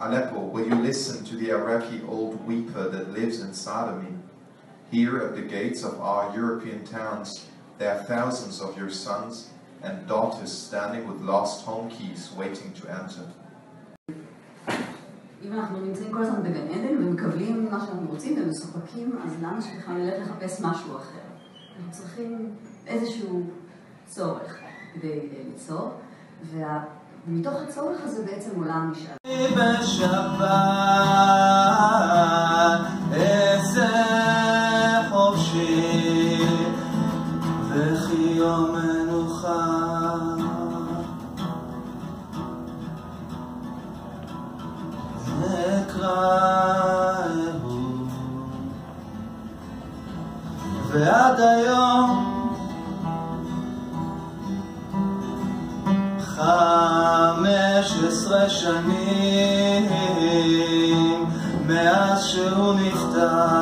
Aleppo, will you listen to the Iraqi old weeper that lives inside of me? Here at the gates of our European towns, there are thousands of your sons and daughters standing with lost home keys waiting to enter. אם אנחנו נמצאים כל הזמן בגן עדן ומקבלים מה שאנחנו רוצים ומשוחקים, אז למה שבכלל נלך לחפש משהו אחר? אנחנו צריכים איזשהו צורך כדי ליצור, ומתוך הצורך הזה בעצם עולה המשאל. בשבת איזה חופשי וכי יום מנוחה נקרא אהוב ועד היום 15 שנים מאז שהוא נפטר